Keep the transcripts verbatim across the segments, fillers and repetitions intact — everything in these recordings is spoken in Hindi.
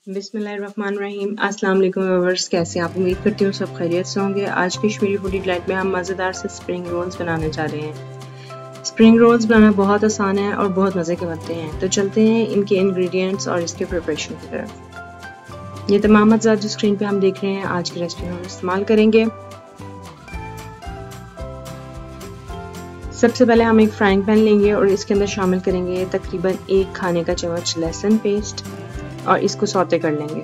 बिस्मिल्लाहिर्रहमानिर्रहीम। अस्सलाम वालेकुम व्यूअर्स, कैसे आप? उम्मीद करती हूँ सब खैरियत से होंगे। आज की मेरी फूडी डिलाइट में हम मज़ेदार से स्प्रिंग रोल्स बनाने जा रहे हैं। स्प्रिंग रोल्स बनाना बहुत आसान है और बहुत मज़े के बनते हैं। तो चलते हैं इनके इंग्रेडिएंट्स और इसके प्रिपरेशन की तरफ। ये तमाम अज्जात जो स्क्रीन पे हम देख रहे हैं आज की रेसिपी में हम इस्तेमाल करेंगे। सबसे पहले हम एक फ्राइंग पैन लेंगे और इसके अंदर शामिल करेंगे तकरीबन एक खाने का चम्मच लहसुन पेस्ट और इसको सौते कर लेंगे।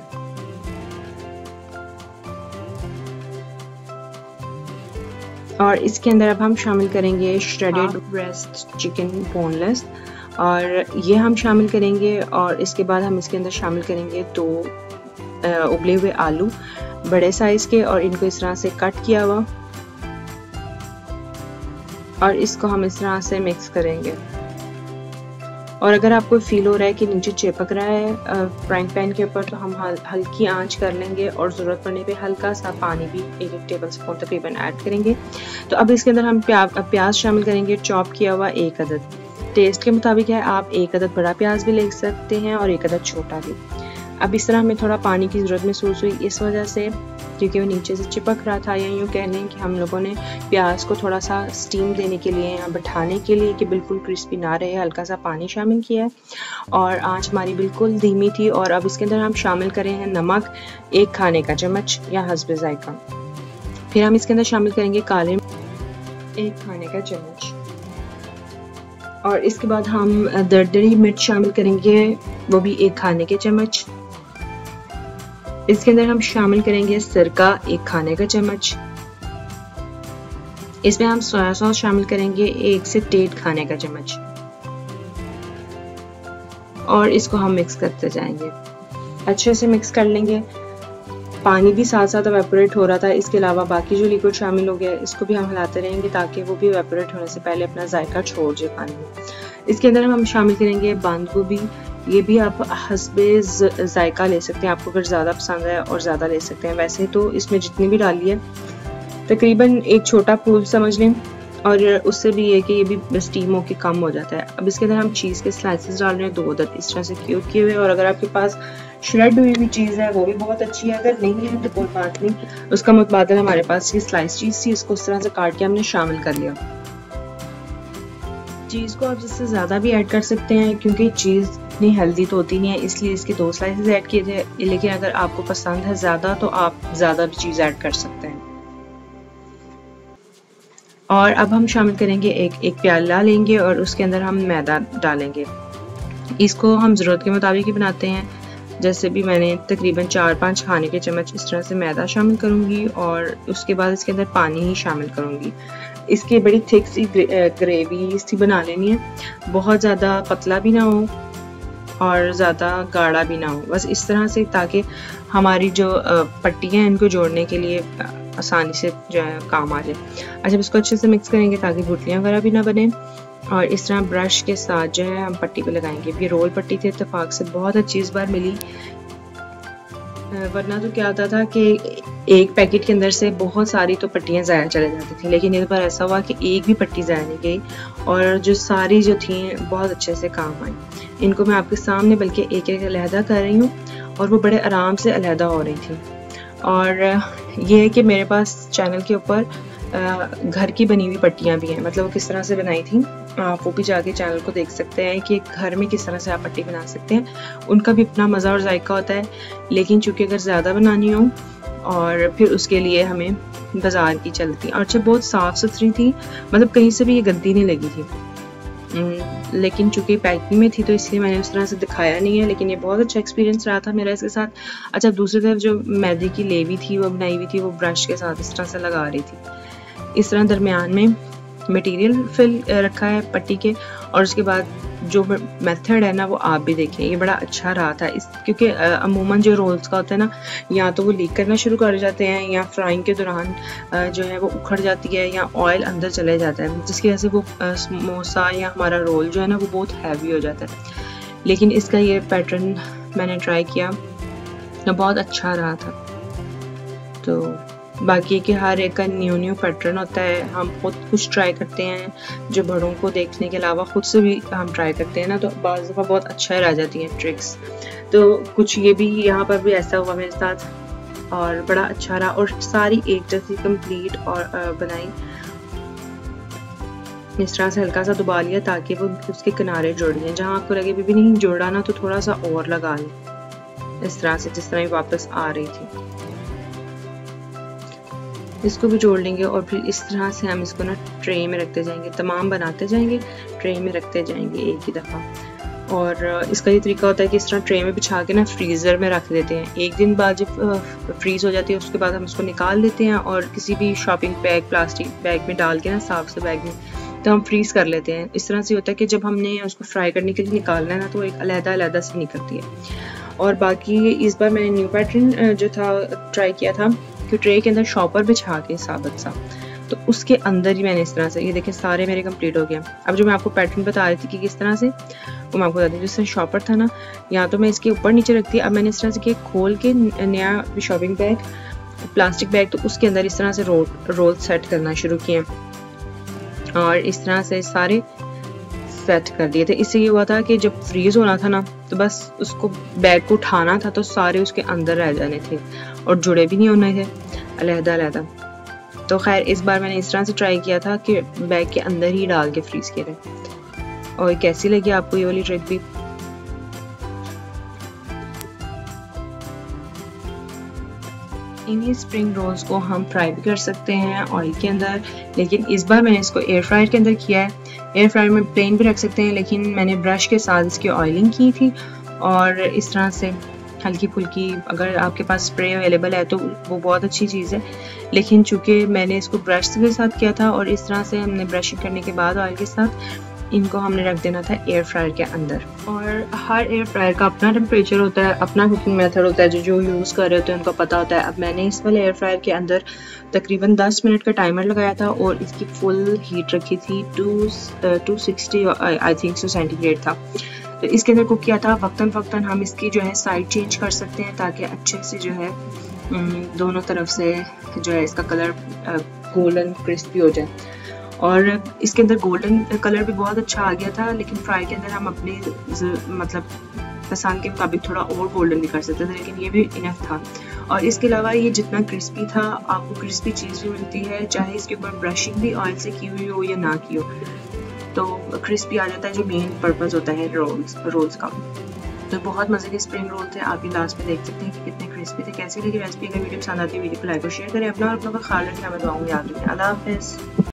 और इसके अंदर अब हम शामिल करेंगे श्रेडेड ब्रेस्ट चिकन बोनलेस और ये हम शामिल करेंगे। और इसके बाद हम इसके अंदर शामिल करेंगे दो उबले हुए आलू बड़े साइज के और इनको इस तरह से कट किया हुआ, और इसको हम इस तरह से मिक्स करेंगे। और अगर आपको फील हो रहा है कि नीचे चिपक रहा है फ्राइंग पैन के ऊपर, तो हम हल, हल्की आंच कर लेंगे और ज़रूरत पड़ने पे हल्का सा पानी भी एक एक टेबल स्पून तकरीबन ऐड करेंगे। तो अब इसके अंदर हम प्या, प्याज शामिल करेंगे चॉप किया हुआ एक अदद। टेस्ट के मुताबिक है, आप एक अदद बड़ा प्याज भी ले सकते हैं और एक अदद छोटा भी। अब इस तरह हमें थोड़ा पानी की ज़रूरत महसूस हुई इस वजह से क्योंकि वो नीचे से चिपक रहा था, या यूँ कह लें कि हम लोगों ने प्याज को थोड़ा सा स्टीम देने के लिए या बैठाने के लिए कि बिल्कुल क्रिस्पी ना रहे, हल्का सा पानी शामिल किया है और आंच हमारी बिल्कुल धीमी थी। और अब इसके अंदर हम शामिल करें हैं नमक एक खाने का चम्मच या हस्बे जायका। फिर हम इसके अंदर शामिल करेंगे काले एक खाने का चम्मच और इसके बाद हम दरदरी मिर्च शामिल करेंगे, वो भी एक खाने के चम्मच। इसके अंदर हम शामिल करेंगे सिरका एक खाने का चम्मच। इसमें हम सोया सॉस शामिल करेंगे एक से डेढ़ खाने का चम्मच और इसको हम मिक्स करते जाएंगे, अच्छे से मिक्स कर लेंगे। पानी भी साथ साथ एवेपोरेट हो रहा था, इसके अलावा बाकी जो लिक्विड शामिल हो गया इसको भी हम हिलाते रहेंगे ताकि वो भी एवेपोरेट होने से पहले अपना जायका छोड़ जाए पानी में। इसके अंदर हम शामिल करेंगे बंद गोभी, ये भी आप हस्बे जायका ले सकते हैं, आपको अगर ज़्यादा पसंद है और ज़्यादा ले सकते हैं। वैसे तो इसमें जितनी भी डाली है तकरीबन एक छोटा फूल समझ लें, और उससे भी ये कि ये भी स्टीम होके कम हो जाता है। अब इसके अंदर हम चीज़ के स्लाइसेस डाल रहे हैं दो अदद इस तरह से क्यूब किए हुए, और अगर आपके पास श्रेड हुई हुई चीज़ है वो भी बहुत अच्छी है, अगर नहीं है तो कोई बात नहीं। उसका मुतबादल हमारे पास ये स्लाइस चीज़ थी, इसको इस तरह से काट के हमने शामिल कर लिया। चीज़ को आप जिससे ज़्यादा भी ऐड कर सकते हैं क्योंकि चीज़ इतनी हेल्दी तो होती नहीं है, इसलिए इसके दो स्लाइसेस ऐड किए थे। लेकिन अगर आपको पसंद है ज़्यादा तो आप ज़्यादा भी चीज़ ऐड कर सकते हैं। और अब हम शामिल करेंगे एक एक प्याला लेंगे और उसके अंदर हम मैदा डालेंगे। इसको हम ज़रूरत के मुताबिक ही बनाते हैं, जैसे भी मैंने तकरीबन चार पाँच खाने के चम्मच इस तरह से मैदा शामिल करूँगी और उसके बाद इसके अंदर पानी ही शामिल करूँगी। इसकी बड़ी थिक सी ग्रेवी सी बना लेनी है, बहुत ज़्यादा पतला भी ना हो और ज़्यादा गाढ़ा भी ना हो, बस इस तरह से, ताकि हमारी जो पट्टियाँ हैं इनको जोड़ने के लिए आसानी से जो है काम आ जाए। अच्छा, इसको अच्छे से मिक्स करेंगे ताकि गुठलियाँ वगैरह भी ना बने, और इस तरह ब्रश के साथ जो है हम पट्टी पे लगाएंगे। ये रोल पट्टी थी, इत्तेफाक से बहुत अच्छी इस बार मिली, वरना तो क्या होता था कि एक पैकेट के अंदर से बहुत सारी तो पट्टियाँ ज़ाया चले जाती थी, लेकिन इस बार ऐसा हुआ कि एक भी पट्टी ज़ाया नहीं गई और जो सारी जो थी बहुत अच्छे से काम आई। इनको मैं आपके सामने बल्कि एक एक अलहदा कर रही हूँ और वो बड़े आराम से अलहदा हो रही थी। और ये है कि मेरे पास चैनल के ऊपर घर की बनी हुई पट्टियाँ भी हैं, मतलब वो किस तरह से बनाई थी आप वो भी जाके चैनल को देख सकते हैं कि घर में किस तरह से आप पट्टी बना सकते हैं। उनका भी अपना मज़ा और जायका होता है, लेकिन चूँकि अगर ज़्यादा बनानी हो और फिर उसके लिए हमें बाज़ार की चलती। और अच्छा, बहुत साफ़ सुथरी थी, मतलब कहीं से भी ये गंदी नहीं लगी थी, लेकिन चूँकि पैकिंग में थी तो इसलिए मैंने उस तरह से दिखाया नहीं है, लेकिन ये बहुत अच्छा एक्सपीरियंस रहा था मेरा इसके साथ। अच्छा, दूसरी तरफ जो मैदे की लेवी थी वो बनाई हुई थी, वो ब्रश के साथ इस तरह से लगा रही थी। इस तरह दरमियान में मटेरियल फिल रखा है पट्टी के, और उसके बाद जो मेथड है ना वो आप भी देखें, ये बड़ा अच्छा रहा था इस, क्योंकि अमूमन जो रोल्स का होता है ना, या तो वो लीक करना शुरू कर जाते हैं या फ्राइंग के दौरान जो है वो उखड़ जाती है या ऑयल अंदर चले जाता है, जिसकी वजह से वो समोसा या हमारा रोल जो है ना वो बहुत हैवी हो जाता है। लेकिन इसका ये पैटर्न मैंने ट्राई किया, बहुत अच्छा रहा था। तो बाकी के हर एक का न्यू न्यू पैटर्न होता है, हम खुद कुछ ट्राई करते हैं जो बड़ों को देखने के अलावा खुद से भी हम ट्राई करते हैं ना, तो बाज़ दफ़ा बहुत अच्छा रह जाती हैं ट्रिक्स। तो कुछ ये भी यहाँ पर भी ऐसा हुआ मेरे साथ और बड़ा अच्छा रहा और सारी एक जैसी कंप्लीट और बनाई। इस तरह से हल्का सा दबा लिया ताकि वो उसके किनारे जुड़ जाएं। जहाँ आपको लगे भी नहीं जुड़ा ना तो थोड़ा सा और लगा लें, इस तरह से जिस तरह वापस आ रही थी। इसको भी जोड़ लेंगे और फिर इस तरह से हम इसको ना ट्रे में रखते जाएंगे, तमाम बनाते जाएंगे, ट्रे में रखते जाएंगे एक ही दफ़ा। और इसका ये तरीका होता है कि इस तरह ट्रे में बिछा के ना फ्रीज़र में रख देते हैं। एक दिन बाद जब फ्रीज़ हो जाती है उसके बाद हम इसको निकाल लेते हैं और किसी भी शॉपिंग बैग, प्लास्टिक बैग में डाल के ना, साफ से बैग में, तो हम फ्रीज़ कर लेते हैं। इस तरह से होता है कि जब हमने उसको फ्राई करने के लिए निकालना है ना तो एक अलग-अलग से निकलती है। और बाकी इस बार मैंने न्यू पैटर्न जो था ट्राई किया था कि ट्रे के अंदर शॉपर बिछा के साबित सा, तो उसके अंदर ही मैंने इस तरह से, ये देखें सारे मेरे कंप्लीट हो गए। अब जो मैं आपको पैटर्न बता रही थी कि किस तरह से, वो मैं आपको बता दी। जिस तरह शॉपर था ना, या तो मैं इसके ऊपर नीचे रखती, अब मैंने इस तरह से खोल के नया शॉपिंग बैग, प्लास्टिक बैग, तो उसके अंदर इस तरह से रोल रोल सेट करना शुरू किए और इस तरह से सारे सेट कर दिए थे। इससे ये हुआ था कि जब फ्रीज होना था ना तो बस उसको बैग को उठाना था तो सारे उसके अंदर रह जाने थे और जुड़े भी नहीं होने थे अलहदा अलहदा। तो खैर इस बार मैंने इस तरह से ट्राई किया था कि बैग के अंदर ही डाल के फ्रीज किए थे। और कैसी लगी आपको ये वाली ट्रिक भी? इन्हीं स्प्रिंग रोल्स को हम फ्राई भी कर सकते हैं ऑयल के अंदर, लेकिन इस बार मैंने इसको एयर फ्रायर के अंदर किया है। एयर फ्रायर में प्लेन भी रख सकते हैं, लेकिन मैंने ब्रश के साथ इसकी ऑयलिंग की थी और इस तरह से हल्की फुल्की, अगर आपके पास स्प्रे अवेलेबल है तो वो बहुत अच्छी चीज़ है, लेकिन चूँकि मैंने इसको ब्रश के साथ किया था और इस तरह से हमने ब्रशिंग करने के बाद ऑयल के साथ इनको हमने रख देना था एयर फ्रायर के अंदर। और हर एयर फ्रायर का अपना टेम्परेचर होता है, अपना कुकिंग मेथड होता है, जो जो यूज़ कर रहे होते हैं उनको पता होता है। अब मैंने इस वाले एयर फ्रायर के अंदर तकरीबन दस मिनट का टाइमर लगाया था और इसकी फुल हीट रखी थी, two two sixty I think so centigrade था। तो इसके अंदर कुक किया था। वक्तन वक्तन हम इसकी जो है साइड चेंज कर सकते हैं ताकि अच्छे से जो है दोनों तरफ से जो है इसका कलर गोल्डन क्रिस्पी हो जाए। और इसके अंदर गोल्डन कलर भी बहुत अच्छा आ गया था, लेकिन फ्राई के अंदर हम अपने मतलब पसंद के मुताबिक थोड़ा और गोल्डन भी कर सकते थे, लेकिन ये भी इनफ था। और इसके अलावा ये जितना क्रिस्पी था, आपको क्रिस्पी चीज़ भी मिलती है, चाहे इसके ऊपर ब्रशिंग भी ऑयल से की हुई हो या ना की हो, तो क्रिस्पी आ जाता है, जो मेन पर्पज़ होता है रोल्स रोल्स का। तो बहुत मज़े के स्प्रिंग रोल थे, आप ये लास्ट में देख सकते हैं कि कितने क्रिस्पी थे। कैसी लगी रेसिपी? अगर वीडियो पसंद आती है वीडियो को लाइक और शेयर करें, अपना और अपना ख्याल रखें, हमें दुआओं में याद रखें। अल्लाह हाफ़िज़।